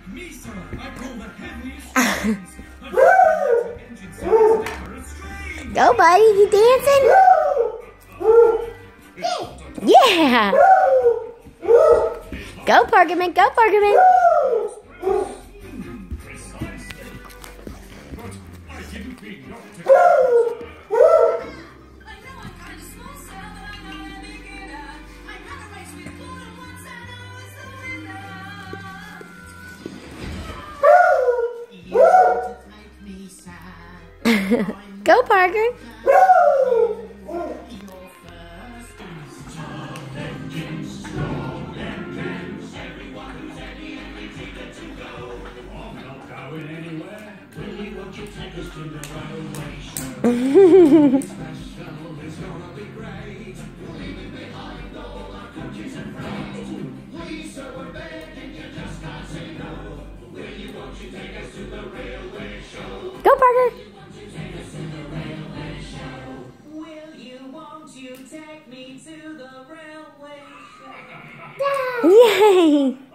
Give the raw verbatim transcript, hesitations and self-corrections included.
Go, buddy. You dancing? Yeah. Go, Parkerman. Go, Parkerman. Go, Parker. Go, Parker. You take me to the railway show. Yay!